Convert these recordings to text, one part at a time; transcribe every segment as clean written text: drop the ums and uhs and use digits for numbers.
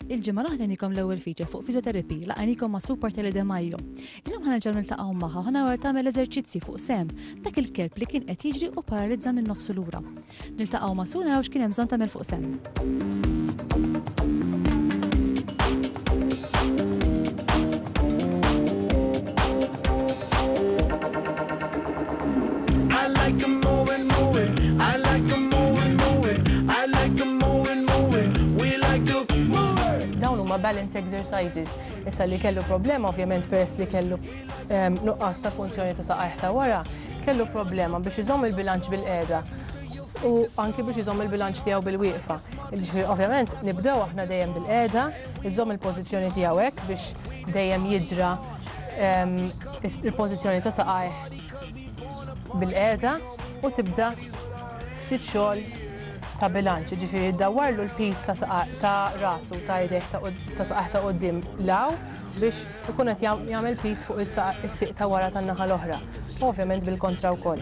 Il-ġimgħa naħdenikom l-ewwel feature fuq physiotherapy laqanikom ma' Super Teledemajo. Illum ħanerġgħu niltaqgħu magħha u nagħmel tagħmel eżerċizzji fuq Sam, dak il-kelb li kien qed jiġri u paralizza minn nofsu lura. Niltaqgħu ma' Su naraw x'kien hemm bżonn tagħmel fuq Sam. Balance exercises. Issa li kellu problema, ovvjament peress li kellu nuqqas ta' funzjoni ta' saqajh ta' wara, kellu problema biex iżomm il-bilanċ bil-qiegħda u anki biex iżomm il-bilanċ tiegħu bil-wieqfa. Ovvjament nibdew aħna dejjem bil-qiegħda, iżomm il-pożizzjoni tiegħu hekk biex dejjem jidra il-pożizzjoni ta' saqajh bil-qiegħda u tibda ftit xogħol ta' bilanċ, ġifieri ddawwarlu l-pis ta' rasu ta' jdejh ta' saqajh ta' quddiem law biex ikun qed jagħmel pis fuq is-siq ta' wara tan-naħa l-oħra. Ovvjament bil-kontra wkoll.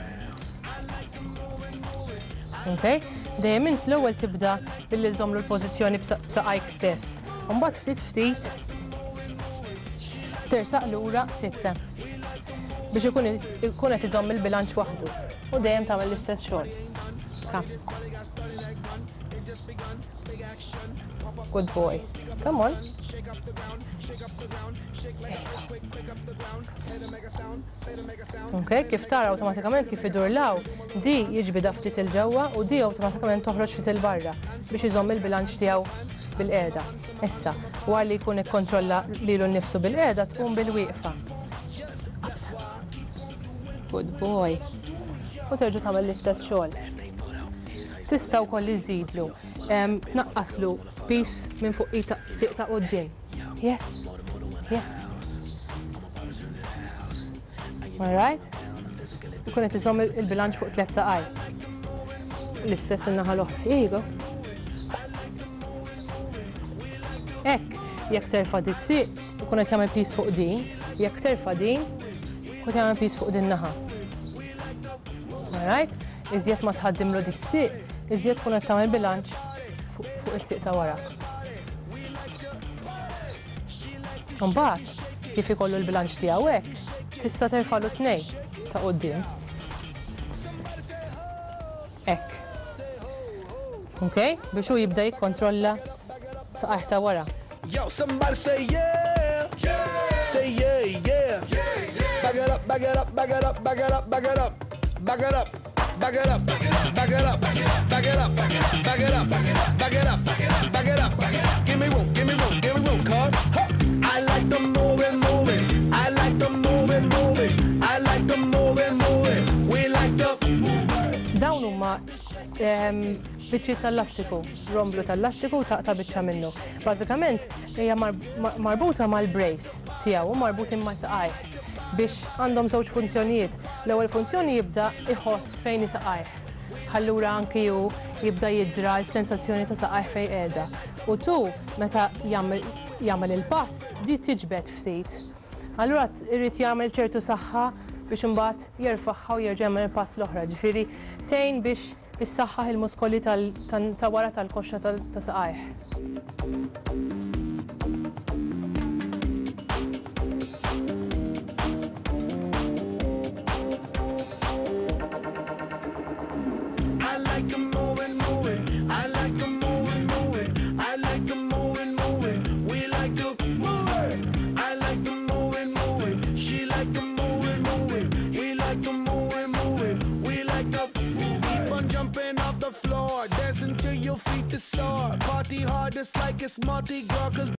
Okay? Dejjem int l-ewwel tibda billi żommlu l-pożizzjoni b'saqajk stess. U mbagħad ftit tersaq lura sitse biex ikun qed iżomm il-bilanċ waħdu u dejjem tagħmel l-istess xogħol. Good boy. Come on. Okay, kif tara awtomatikament kif idur law, di jiġbida ftit il-ġewwa u di awtomatikament toħroġ ftit il-barra biex iżomm il-bilanċ tiegħu bil-qiegħda. Issa, wara li jkun ikkontrolla lilu nnifsu bil-qiegħda tqum bil-wieqfa. Good boy. U terġa' tagħmel l-istess xogħol. Tista' wkoll iżidlu, tnaqqaslu pis minn fuq siq ta' quddiem. Yeah. All right? Ikun qed iżomm il-bilanċ fuq tliet saqaj. L-istess in-naħa l-oħra. Here you go. Hekk, jekk terfa' dis-siq, ikun qed jagħmel pis fuq din, jekk terfa' din, ikun jagħmel pis fuq din naħa. All right? Iżjed ma tħaddimlu dik is-siq, iżjed tkun qed tagħmel bilanċ fuq is-siq ta' wara. Imbagħad, kif ikollu l-bilanċ tiegħu hekk, tista' terfa'lu tnejn ta' quddiem. Hekk. Okay? Biex hu jibda jikkontrolla saqajh ta' wara. Yo, somebody say yeah. Say yeah. Back it up, back it up, back it up, back it up, back it up. Back it up. Back it up, back it up, back it up, back it up, back it up, back it up, back it up. Give me room, cuz. I like the moving. I like the moving. I like the moving. We like the moving. Dawn huma biċċiet tal-lastiku, romblu tal-lastiku ta' biċċa minnu. Bażikament hija marbuta mal-brace tiegħu u marbutin mal-saqajh biex għandhom żewġ funzjonijiet. L-ewwel funzjoni jibda iħoss fejn isaqajh. Allura anki hu jibda jidra l-sensazzjoni ta' saqajh fejn qiegħda. U tu meta jagħmel il-pass di tiġbed ftit. Allura irid jagħmel ċertu saħħa biex imbagħad jerfa'ha u jerġa' jagħmel il-pass l-oħra. Ġifieri tgħin biex issaħħaħ il-muskoli ta' wara tal-koxxa ta' saqajh. Dancing till your feet to soar. Party hard just like it's Mardi Gras.